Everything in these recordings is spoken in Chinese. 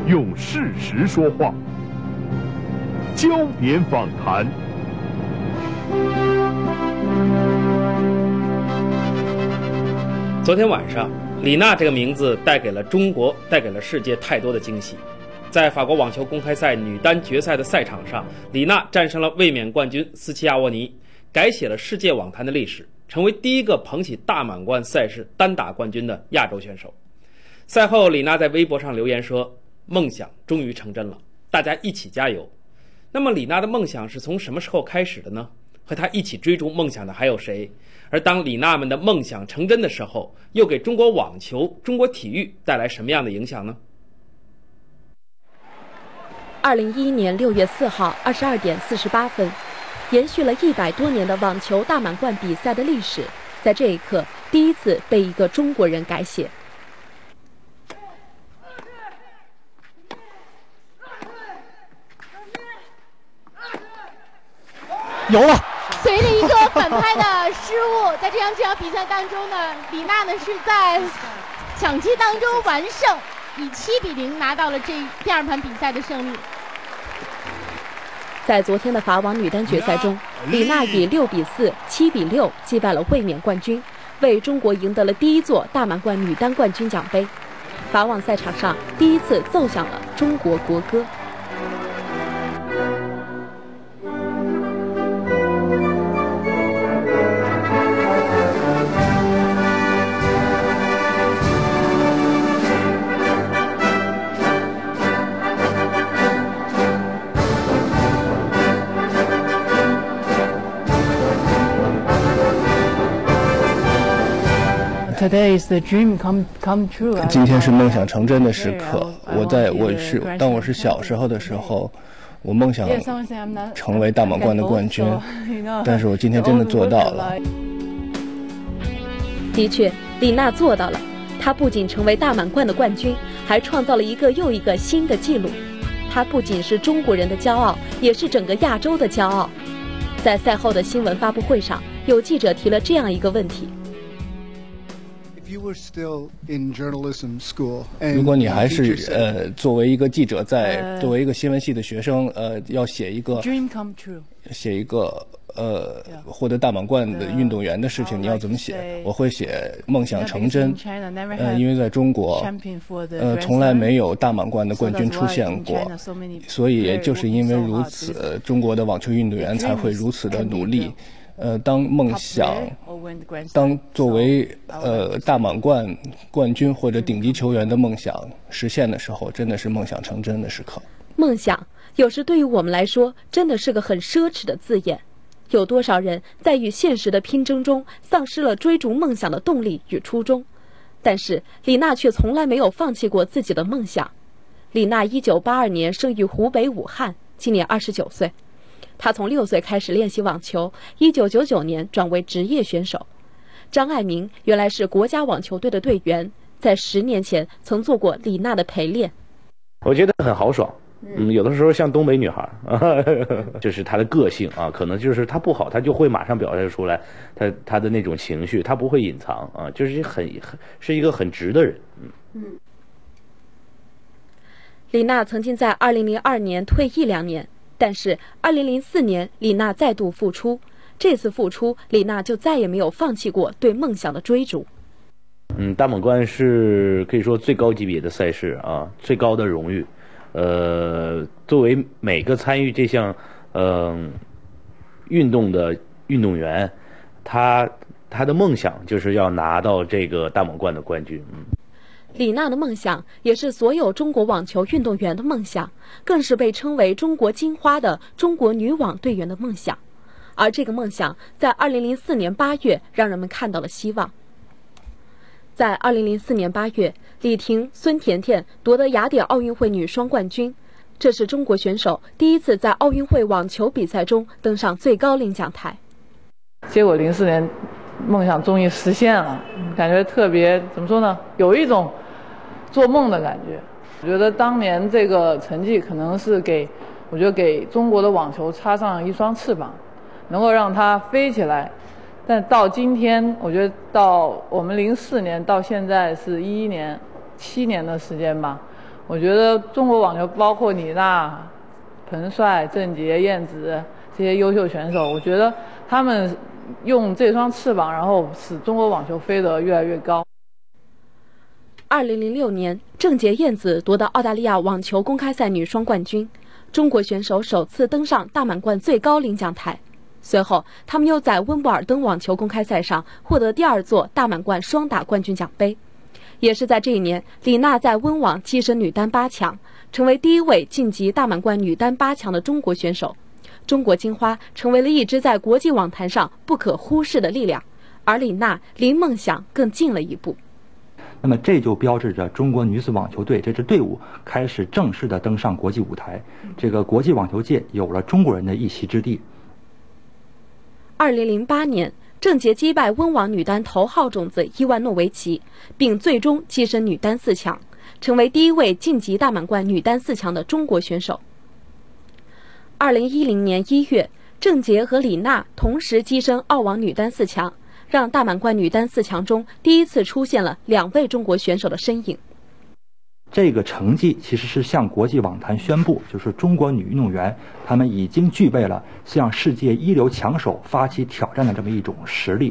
用事实说话，焦点访谈。 昨天晚上，李娜这个名字带给了中国，带给了世界太多的惊喜。在法国网球公开赛女单决赛的赛场上，李娜战胜了卫冕冠军斯奇亚沃尼，改写了世界网坛的历史，成为第一个捧起大满贯赛事单打冠军的亚洲选手。赛后，李娜在微博上留言说：“梦想终于成真了，大家一起加油。”那么，李娜的梦想是从什么时候开始的呢？和她一起追逐梦想的还有谁？而当李娜们的梦想成真的时候，又给中国网球、中国体育带来什么样的影响呢 ？2011年6月4号22点48分，延续了100多年的网球大满贯比赛的历史，在这一刻第一次被一个中国人改写。 有了。 随着一个反拍的失误，在这场比赛当中呢，李娜呢是在抢七当中完胜，以7-0拿到了第二盘比赛的胜利。 在昨天的法网女单决赛中，李娜以6-4、7-6击败了卫冕冠军，为中国赢得了第一座大满贯女单冠军奖杯。法网赛场上第一次奏响了中国国歌。 今天是梦想成真的时刻。当我是小时候的时候，我梦想成为大满贯的冠军，但是我今天真的做到了。 的确，李娜做到了。她不仅成为大满贯的冠军，还创造了一个又一个新的纪录。她不仅是中国人的骄傲，也是整个亚洲的骄傲。在赛后的新闻发布会上，有记者提了这样一个问题。 如果你还是作为一个记者，作为一个新闻系的学生，要写一个获得大满贯的运动员的事情，你要怎么写？我会写梦想成真。因为在中国，从来没有大满贯的冠军出现过，所以也就是因为如此，中国的网球运动员才会如此的努力。当作为大满贯冠军或者顶级球员的梦想实现的时候，真的是梦想成真的时刻。 梦想有时对于我们来说真的是个很奢侈的字眼，有多少人在与现实的拼争中丧失了追逐梦想的动力与初衷？但是李娜却从来没有放弃过自己的梦想。李娜1982年生于湖北武汉，今年29岁。他从6岁开始练习网球，1999年转为职业选手。张爱民原来是国家网球队的队员，在10年前曾做过李娜的陪练。 我觉得很豪爽，有的时候像东北女孩，就是她的个性啊，可能就是她不好，她就会马上表现出来，她的那种情绪，她不会隐藏啊，就是是一个很直的人。 李娜曾经在2002年退役2年。但是2004年，李娜再度复出。这次复出，李娜就再也没有放弃过对梦想的追逐。 大满贯是可以说最高级别的赛事啊，最高的荣誉。作为每个参与这项运动的运动员，他的梦想就是要拿到这个大满贯的冠军。 李娜的梦想也是所有中国网球运动员的梦想，更是被称为中国金花的中国女网队员的梦想。而这个梦想在2004年8月让人们看到了希望。在2004年8月，李婷、孙甜甜夺得雅典奥运会女双冠军，这是中国选手第一次在奥运会网球比赛中登上最高领奖台。 结果04年梦想终于实现了，感觉特别怎么说呢？有一种做梦的感觉。我觉得当年这个成绩可能是给中国的网球插上一双翅膀，能够让它飞起来。但到今天，我觉得到我们04年到现在是11年、7年的时间吧， 我觉得中国网球包括李娜、彭帅、郑洁、燕子这些优秀选手，我觉得他们用这双翅膀，然后使中国网球飞得越来越高。 2006年，郑洁、燕子夺得澳大利亚网球公开赛女双冠军，中国选手首次登上大满贯最高领奖台。随后，他们又在温布尔登网球公开赛上获得第2座大满贯双打冠军奖杯。也是在这一年，李娜在温网跻身女单8强，成为第1位晋级大满贯女单8强的中国选手。中国金花成为了一支在国际网坛上不可忽视的力量，而李娜离梦想更近了一步。 那么这就标志着中国女子网球队这支队伍开始正式的登上国际舞台，这个国际网球界有了中国人的一席之地。 2008年，郑洁击败温网女单头号种子伊万诺维奇，并最终跻身女单4强，成为第1位晋级大满贯女单4强的中国选手。2010年1月，郑洁和李娜同时跻身澳网女单4强，让大满贯女单4强中第一次出现了2位中国选手的身影。 这个成绩其实是向国际网坛宣布，就是中国女运动员她们已经具备了向世界一流强手发起挑战的这么一种实力。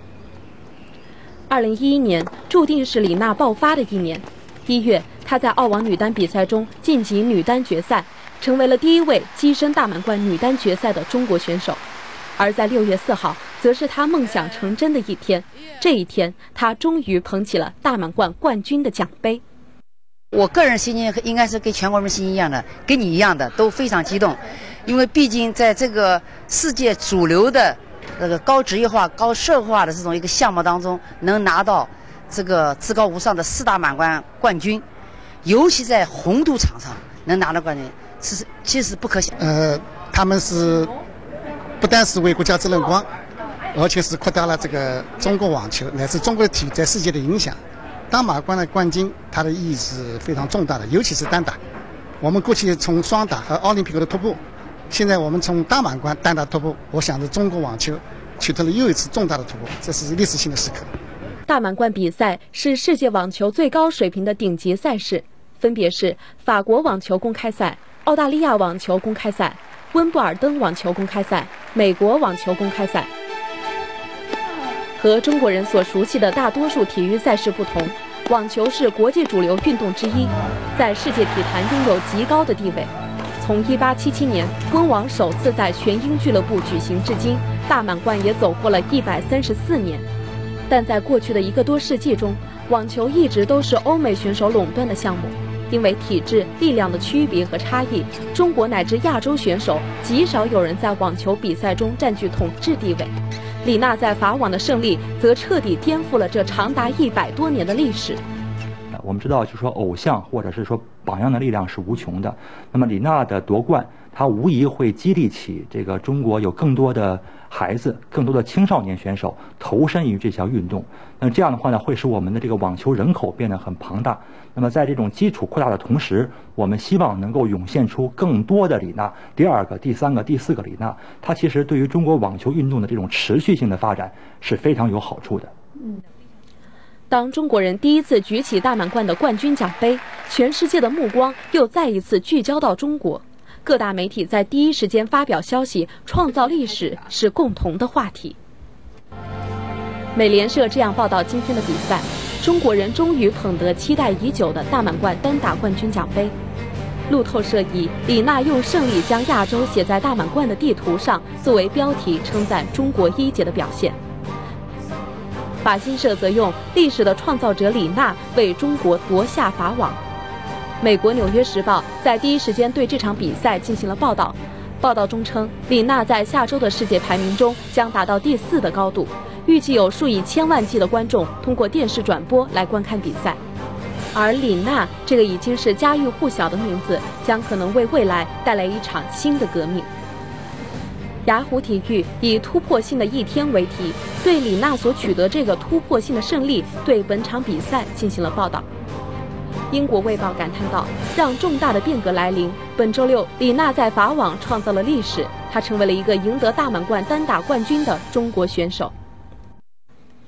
2011年注定是李娜爆发的一年。1月，她在澳网女单比赛中晋级女单决赛，成为了第1位跻身大满贯女单决赛的中国选手。而在6月4号，则是她梦想成真的一天。这一天，她终于捧起了大满贯冠军的奖杯。 我个人心情应该是跟全国人民心情一样的，跟你一样的都非常激动，因为毕竟在这个世界主流的这个高职业化、高社会化的这种一个项目当中，能拿到这个至高无上的4大满贯冠军，尤其在红土场上能拿到冠军，其实不可想。 他们是不但是为国家争了光，而且是扩大了这个中国网球乃至中国体育在世界的影响。大满贯的冠军，它的意义是非常重大的，尤其是单打。我们过去从双打和奥林匹克的突破，现在我们从大满贯单打突破，我想着中国网球取得了又一次重大的突破，这是历史性的时刻。 大满贯比赛是世界网球最高水平的顶级赛事，分别是法国网球公开赛、澳大利亚网球公开赛、温布尔登网球公开赛、美国网球公开赛。和中国人所熟悉的大多数体育赛事不同，网球是国际主流运动之一，在世界体坛拥有极高的地位。从1877年温网首次在全英俱乐部举行至今，大满贯也走过了134年。但在过去的1个多世纪中，网球一直都是欧美选手垄断的项目，因为体制、力量的区别和差异，中国乃至亚洲选手极少有人在网球比赛中占据统治地位。李娜在法网的胜利，则彻底颠覆了这长达100多年的历史。 我们知道，就是说偶像或者是说榜样的力量是无穷的。那么李娜的夺冠，它无疑会激励起这个中国有更多的孩子、更多的青少年选手投身于这项运动。那这样的话呢，会使我们的这个网球人口变得很庞大。那么在这种基础扩大的同时，我们希望能够涌现出更多的李娜，第2个、第3个、第4个李娜。它其实对于中国网球运动的这种持续性的发展是非常有好处的。 当中国人第一次举起大满贯的冠军奖杯，全世界的目光又再一次聚焦到中国。各大媒体在第一时间发表消息，创造历史是共同的话题。美联社这样报道今天的比赛：中国人终于捧得期待已久的大满贯单打冠军奖杯。路透社以“李娜用胜利将亚洲写在大满贯的地图上”作为标题，称赞中国一姐的表现。法新社则用“历史的创造者李娜为中国夺下法网”。美国《纽约时报》在第一时间对这场比赛进行了报道。报道中称，李娜在下周的世界排名中将达到第4的高度，预计有数以千万计的观众通过电视转播来观看比赛。而李娜这个已经是家喻户晓的名字，将可能为未来带来一场新的革命。雅虎体育以“突破性的一天”为题，对李娜所取得这个突破性的胜利对本场比赛进行了报道。英国卫报感叹道：“让重大的变革来临。本周六，李娜在法网创造了历史，她成为了一个赢得大满贯单打冠军的中国选手。”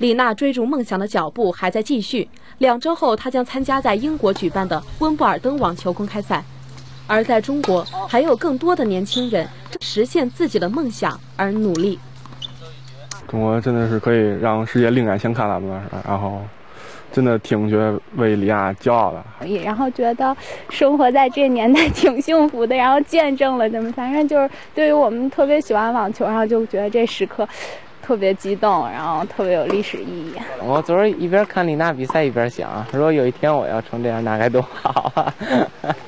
李娜追逐梦想的脚步还在继续。2周后，她将参加在英国举办的温布尔登网球公开赛。而在中国，还有更多的年轻人实现自己的梦想而努力。 中国真的是可以让世界另眼相看了嘛，然后真的挺觉得为李娜骄傲的， 然后觉得生活在这个年代挺幸福的，然后见证了这么，反正就是对于我们特别喜欢网球，然后就觉得这时刻特别激动，然后特别有历史意义。 我昨儿一边看李娜比赛一边想，如果有一天我要成这样，那该多好啊！